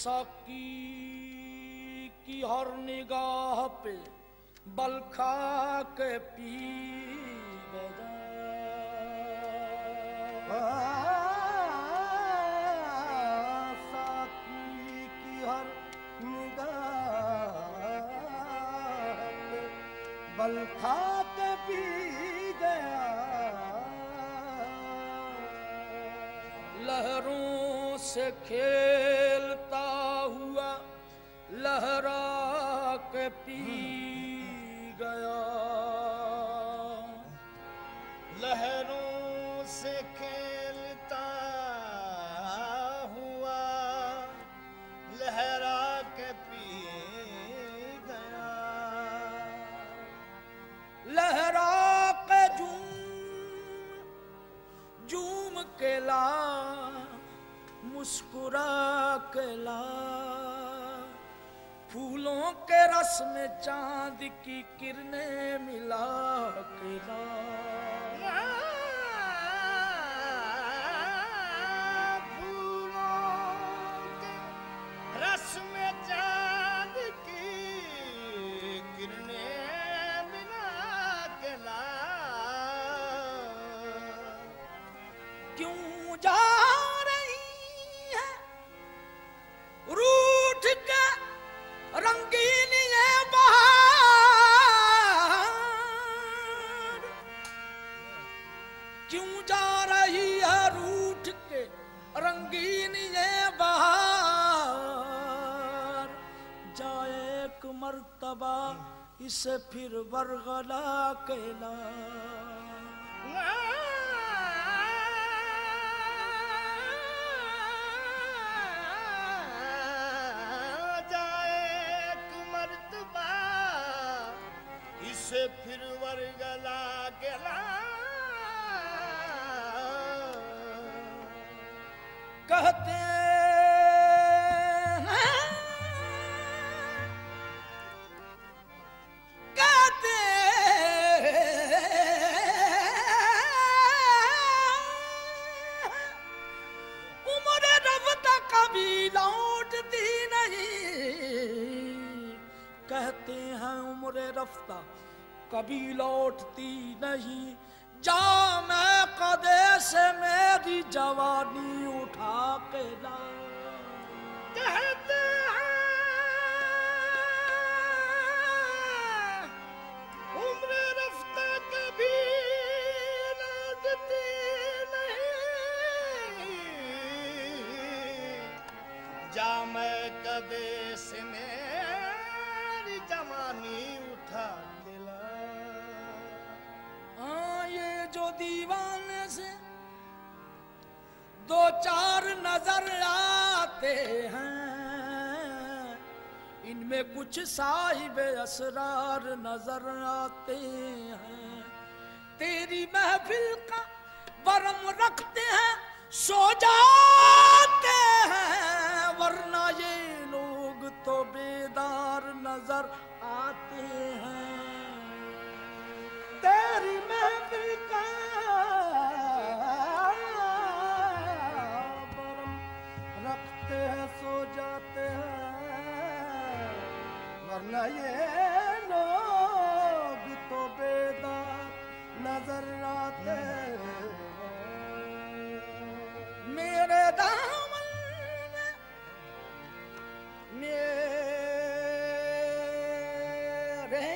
साकी की हर निगाह पे बल खा के पी गया। साकी की हर निगाह पे बल खा के पी गया। लहरों से खेलता हुआ लहरा के पी गया। लहरों से खेलता हुआ लहरा के पी गया। लहरा के झूम के ला, मुस्कुरा के ला, फूलों के रस में चांद की किरणें मिला के ला। फूलों के रस में चांद की किरणें मिला के ला। क्यों जा रही है रूठ के रंगीन ये बहार। क्यों जा रही है रूठ के रंगीन ये बहार। जाए एक मर्तबा इसे फिर बरगला के ला। से फिर वरगला के ला। कहते हैं कहते उम्र रफ्ता कभी लौटती नहीं। कहते हैं उम्र रफ्ता कभी लौटती नहीं। जा मैं कदे से मेरी जवानी उठा के ला। कहते हैं उम्र रफ्ता कभी लौटती नहीं। जा मैं कदे से मेरी जवानी उठा के ला। ये जो दीवाने से दो चार नजर आते हैं, इनमें कुछ साहिब असरार नजर आते हैं। तेरी महफिल का वरम रखते हैं, सो जाते हैं, वरना ये लोग तो बेदार नजर आते हैं। तेरी महफिल का बरम रखते हैं, सो जाते हैं, वरना ये लोग तो बेदार नजर आते हैं। मेरे दामन में मेरे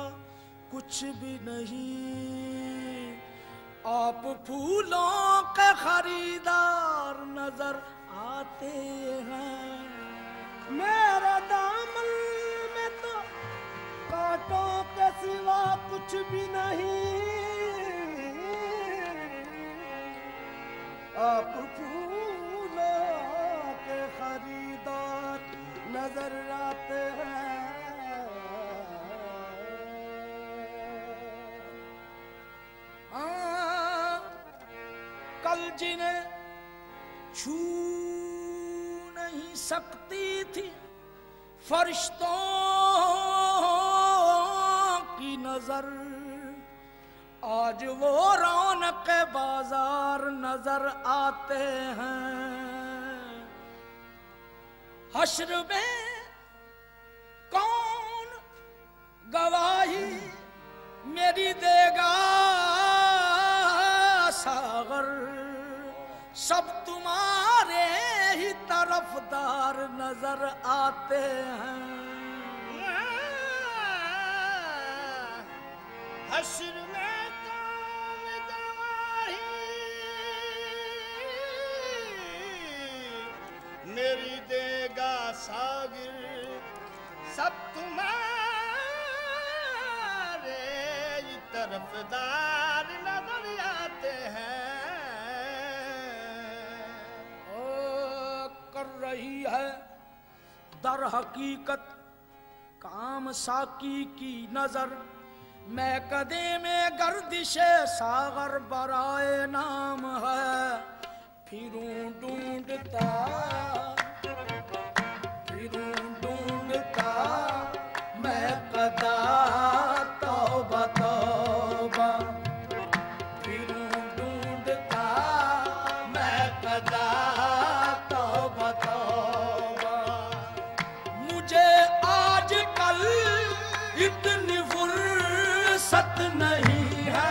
कुछ भी नहीं। आप फूलों के खरीदार नजर आते हैं। मेरा दामन में तो कांटों के सिवा कुछ भी नहीं। आप फूलों के खरीदार नजर आते हैं। कल जिन्हें छू नहीं सकती थी फरिश्तों की नजर, आज वो रौनक बाजार नजर आते हैं। हश्र में कौन गवाही मेरी देगा सागर, सब तुम्हारे ही तरफदार नजर आते हैं। हश्र में कौन गवाही मेरी देगा सागिर, सब तुम्हारे ही तरफदार नजर आते हैं। कर रही है दर हकीकत काम साकी की नजर, मैं कदे में गर्दिशे सागर बराए नाम है। फिरूं ढूंढता मैं कदा तौबा तौबा, फिरूं ढूंढता मैं कदा तौबा तौबा। मुझे आज कल इतनी फुर्सत नहीं है।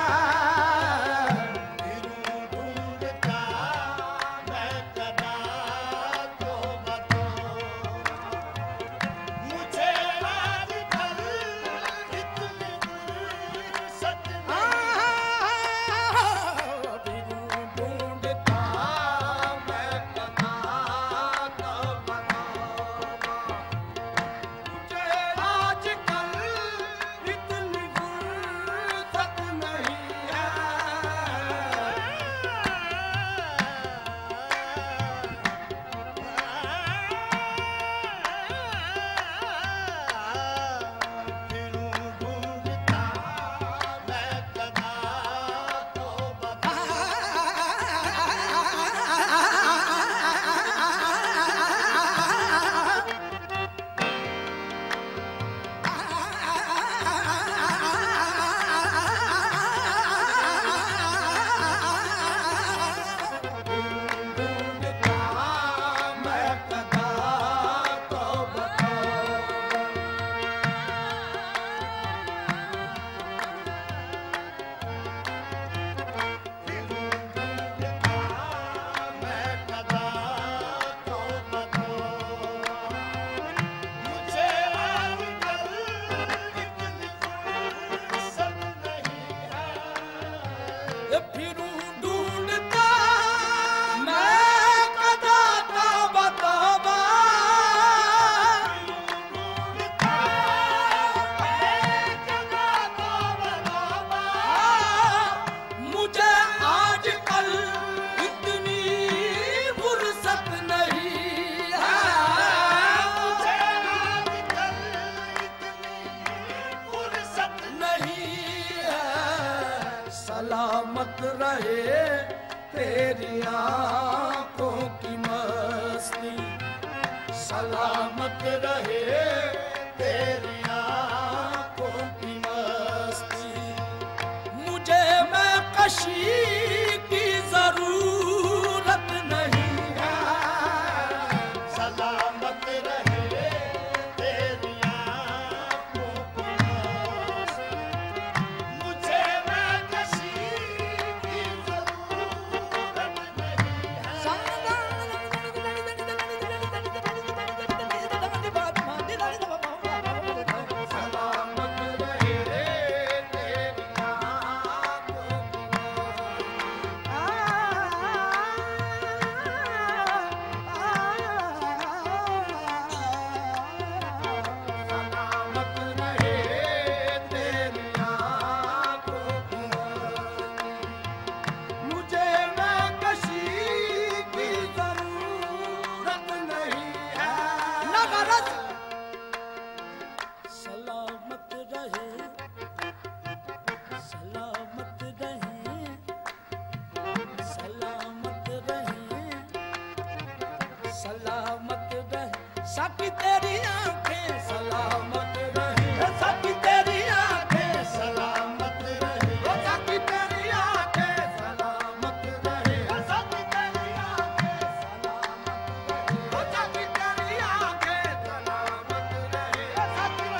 सलामत रहे तेरी आंखों की मस्ती, सलामत रहे तेरी आंखों की मस्ती। मुझे मैं कशी की जरूरत नहीं है, सलामत रहे तेरी आंखों की मस्ती। मुझे मैं कशी की जरूरत नहीं है। सलामत रहे सखी तेरी आंखें सलामत रहे, सखी तेरी आंखें सलामत रहे, सखी तेरी आंखें सलामत रहे, सखी तेरी आंखें सलामत रहे, सखी तेरी आंखें सलामत रहे, सखी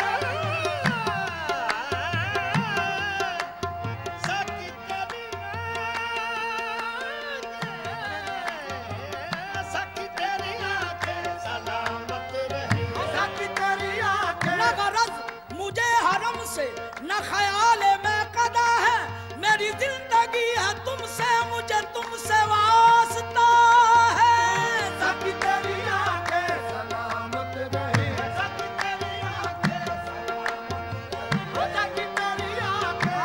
तेरी आंखें सलामत रहे, सखी तेरी आंखें। न गरज मुझे हरम से न ख्याल में कदा है, मेरी जिंदगी है तुमसे, मुझे तुमसे वास्ता है। सखी तेरी आंखें सलामत रहे, सखी तेरी आंखें सलामत रहे, सखी तेरी आंखें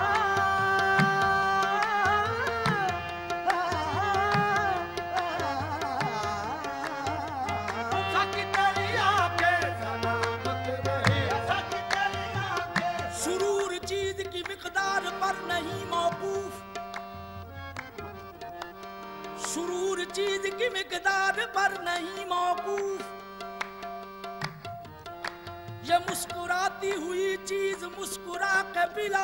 सखी तेरी आंखें सलामत रहे, सखी तेरी आंखें। सुरूर चीज की मिकदार पर नहीं मौकूफ, सुरूर चीज की मिकदार पर नहीं मौकूफ, ये मुस्कुराती हुई चीज मुस्कुरा के पिला।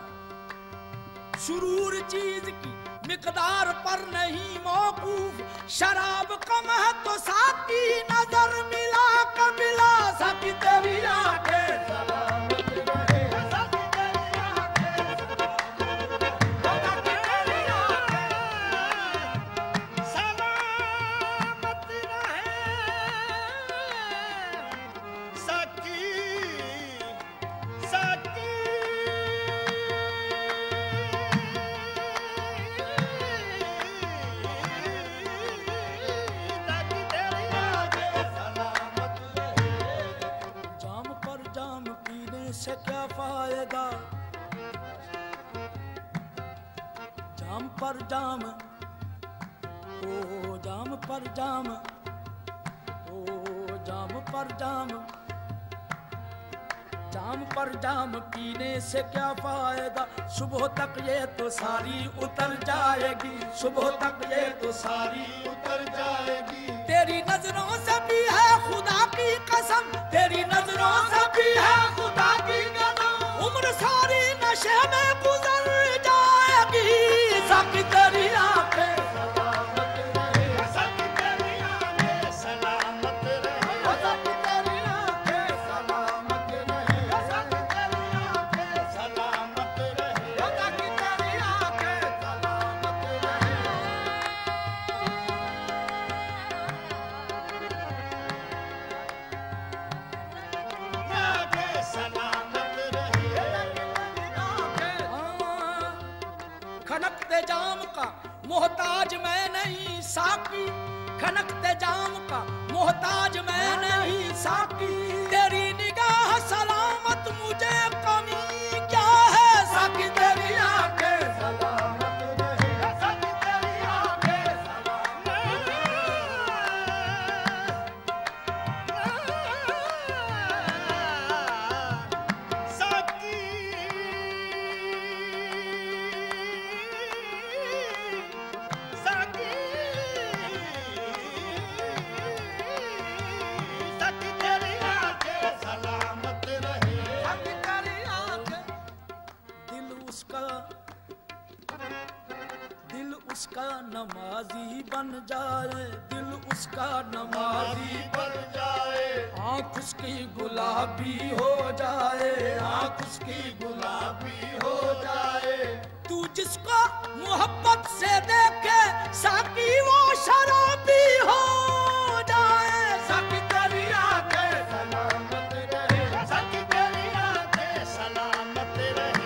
सुरूर चीज की मिकदार पर नहीं मौकूफ, शराब कम है तो साकी नजर मिला कबिला। सखी तेरी आंखें सलामत रहे, सखी तेरी आंखें सलामत रहे, सखी तेरी आंखें सलामत रहे, सखी सखी जाम पर जाम पीने से क्या फायदा, जाम पर जाम, ओ जाम पर जाम, ओ जाम पर जाम, जाम पर जाम पीने से क्या फायदा, सुबह तक ये तो सारी उतर जाएगी, सुबह तक ये तो सारी उतर जाएगी। तेरी नजरों से भी है खुदा की कसम, तेरी नजरों से भी है खुदा की कसम, उम्र सारी नशे में गुजर जाएगी। सखी तेरी आंखें सलामत रहे, सखी तेरी आंखें सलामत रहे, सखी तेरी आंखें सलामत रहे, सखी तेरी आंखें सलामत रहे, सखी तेरी आंखें सलामत रहे। खनकते जाम का मोहताज मैं नहीं साकी, खनकते जाम का मोहताज मैं नहीं साकी, तेरी निगाह सलामत मुझे कमी क्या है। सखी तेरी आंखें सलामत रहे, सखी तेरी आंखें सलामत रहे, सखी सखी तेरी आंखें सलामत रहे, सखी तेरी आंखें। दिल उसका नमाजी बन जाए, दिल उसका नमाजी बन जाए, आँख उसकी गुलाबी हो जाए, आँख उसकी गुलाबी हो जाए। तू जिसको मोहब्बत से देखे साकी वो शराबी हो जाए। सखी तेरी आंखें सलामत रहे, सखी तेरी आंखें सलामत रहे,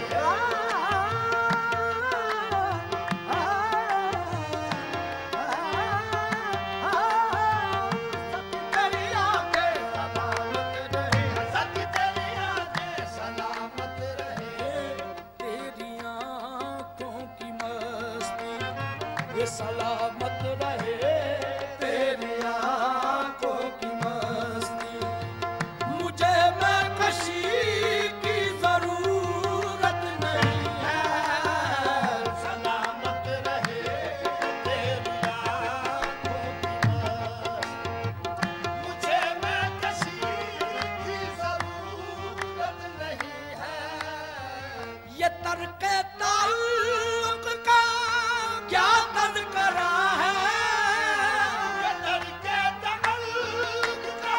तेरी आंखें सलामत रहे, सखी तेरी आंखें सलामत रहे। तेरी आंखों की मस्ती ये सलामत रहे, तेरी आंखों की मस्ती, मुझे मैं कशी की जरूरत नहीं है। सलामत रहे तेरी आंखों की मस्ती, मुझे मैं ये तर्क ताल्लुक का क्या तज़किरा है, ये तर्क ताल्लुक का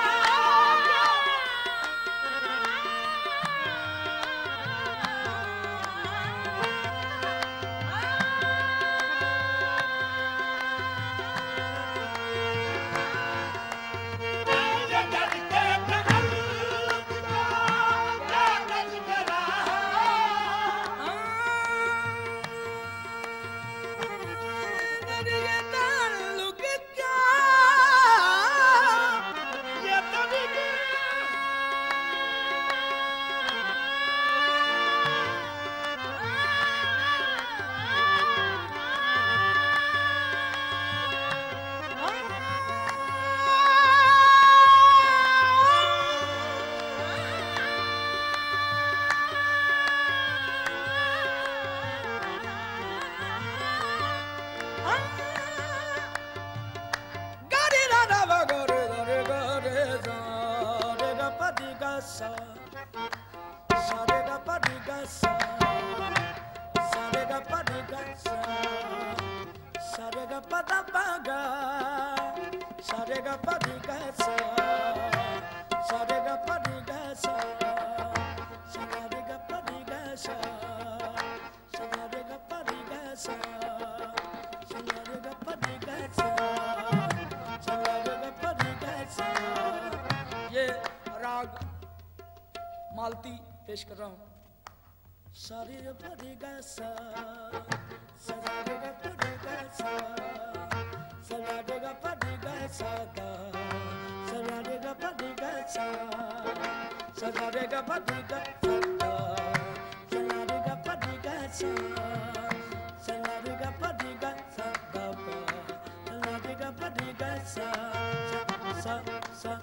ये राग मालती पेश कर रहा हूं। सारे ग परे ग सा सा रे ग परे ग सा सा रे ग परे ग सा दा सा रे ग परे ग सा सा रे ग परे ग सा दा सा रे ग परे ग सा सा रे ग परे ग सा दा सा रे ग परे ग सा सा सा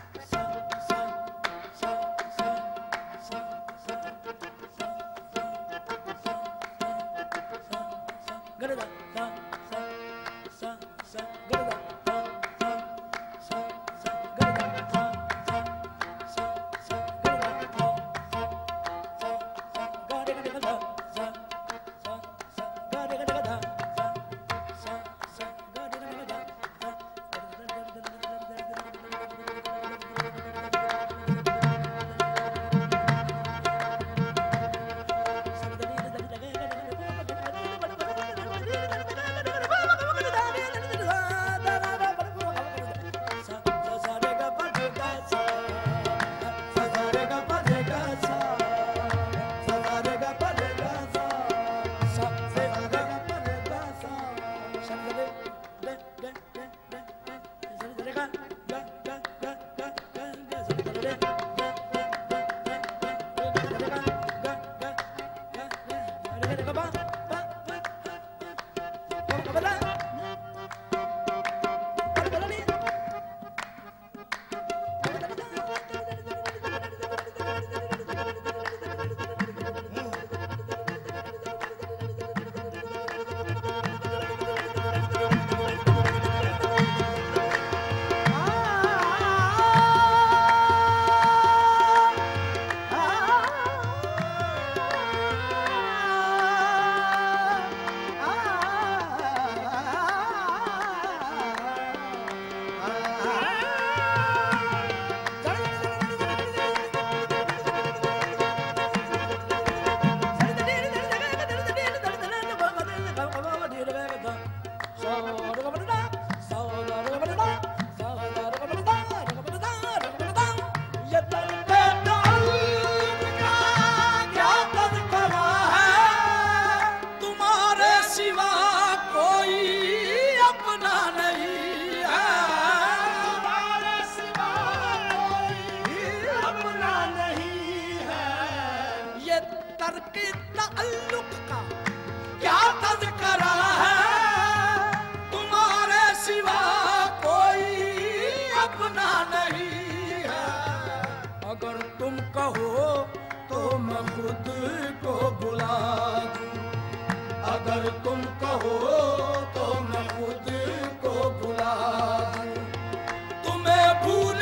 अगर तुम कहो तो मैं खुद को भुला दूं, तुम्हें भूल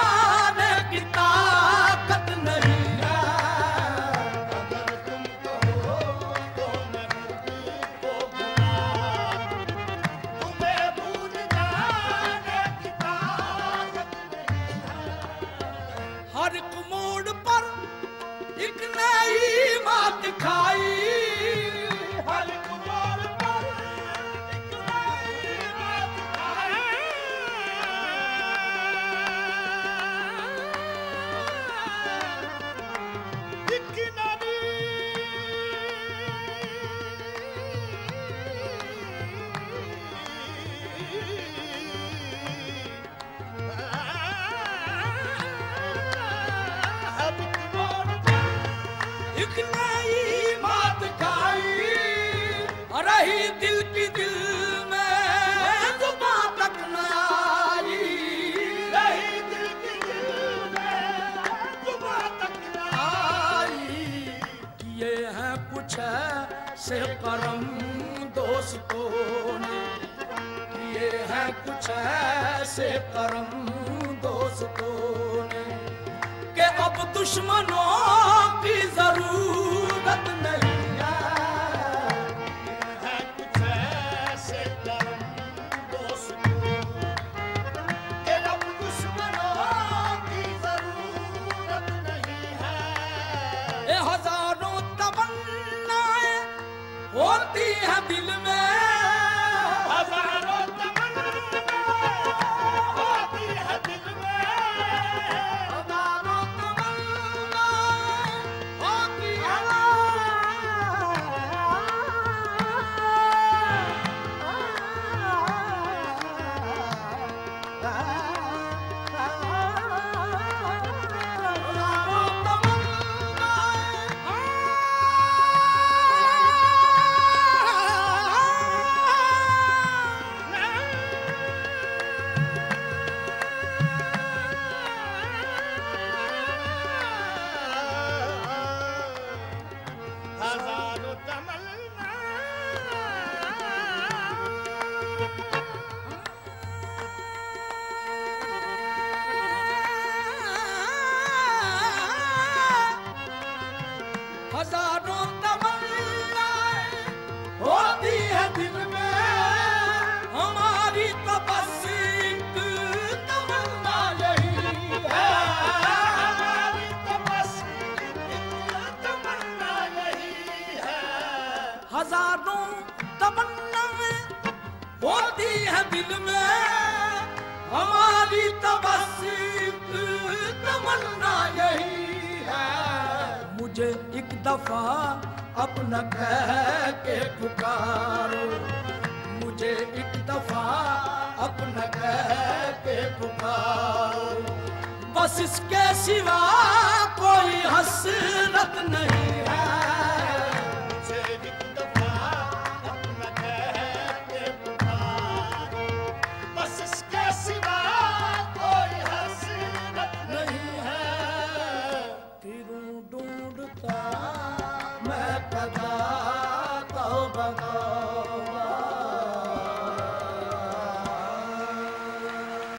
जाने की ताकत नहीं है। अगर तुम कहो रही दिल की दिल में जुबां तक न आई, रही दिल की दिल में जुबां तक न आई। किए हैं कुछ ऐसे करम दोस्तों ने, किए हैं कुछ ऐसे करम दोस्तों ने कि अब दुश्मनों की जरूरत नहीं है कुछ ऐसे करम दोस्तों कि अब दुश्मनों की जरूरत नहीं है। ये हजारों तमन्नाएं होती हैं दिल में, हजारों तमन्नाएं होती है दिल में, हजारों तमन्नाएं होती हैं। हजारों तमन्ना हजारों तमन्नाएं होती है दिल में, हमारी तो बस एक तमन्ना यही है, हमारी तो बस एक तमन्ना यही है। हजारों तमन्नाएं होती है दिल में, हमारी तो बस एक तमन्ना यही है। मुझे एक दफा अपना कह के पुकारो, मुझे एक दफा अपना कह के पुकारो, बस इसके सिवा कोई हसरत नहीं है। मुझे एक दफा अपना कह के पुकारो, बस इसके सिवा कोई हसरत नहीं है। फिरूं ढूंढता मैं कदा तौबा